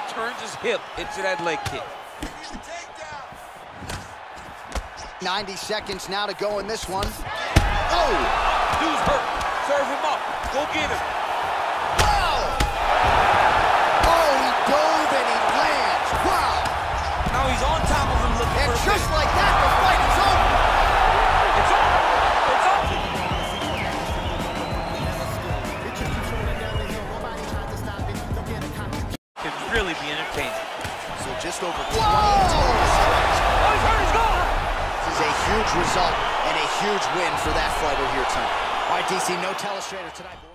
turns his hip into that leg kick. 90 seconds now to go in this one. Oh! Dude's hurt. Serve him up. Go get him. Wow! Oh, he dove and he lands. Wow! Now he's on top of him looking And for a just finish. like that, the fight is over. It's over. It's over. Could really be entertaining. So just over 20 Oh, he's hurt. He's gone. This is a huge result and a huge win for that fighter here tonight. All right, DC, no telestrator tonight.